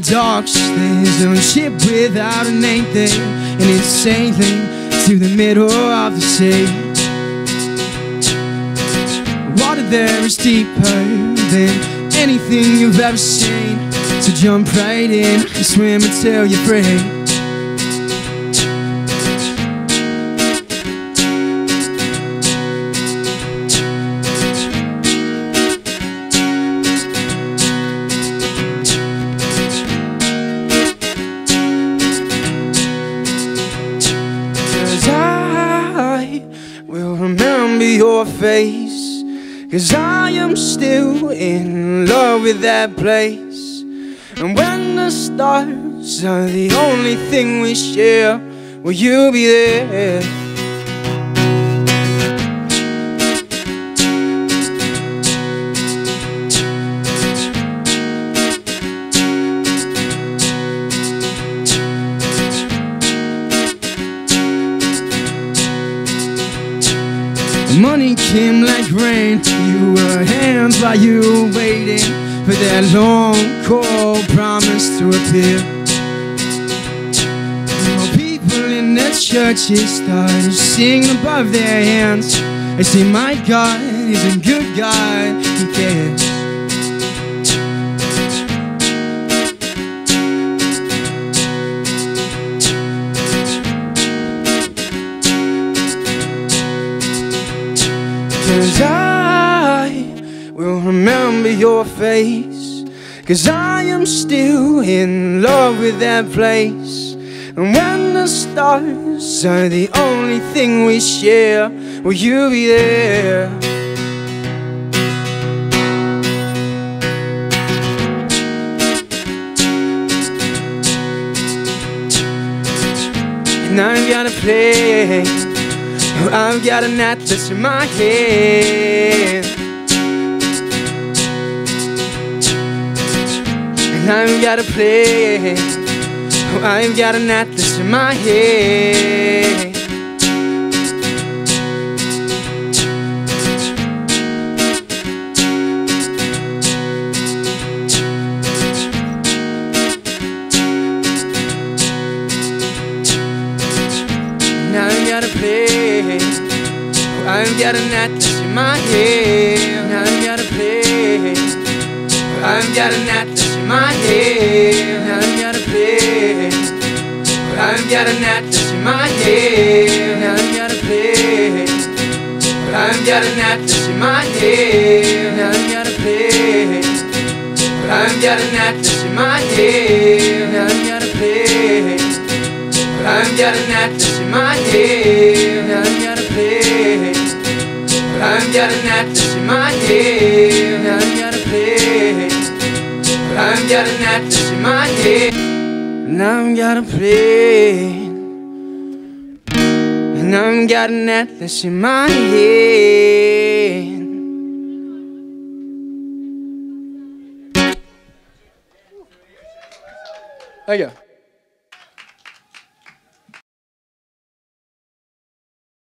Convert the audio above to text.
docks, there's a ship without a name there, and it's sailing to the middle of the sea. Water there is deeper than anything you've ever seen, so jump right in and swim until you're free. I will remember your face, 'cause I am still in love with that place. And when the stars are the only thing we share, will you be there? Money came like rain, you were hands while you were waiting for that long, cold promise to appear. People in their churches started singing above their hands. They say, my God is a good God, He cares. Cause I will remember your face, 'cause I am still in love with that place. And when the stars are the only thing we share, will you be there? And I've got a play, I've got an atlas in my hand, and I've got a plan. I've got an atlas in my hand. And I've got a plan. I've got an atlas in my hand. I've got a plan. I've got an atlas in my hand. I've got a plan. I've got an atlas in my hand. I've got a plan. I've got an atlas in my hand. I've got a plan. I've got an atlas in my hand. I've got a plan. I've got an atlas in my hand. I've got a plan. I've got an atlas in my hand. I've got a plan. I've got an atlas in my hand. And I've got a plan. And I've got an atlas in my hand. Thank you.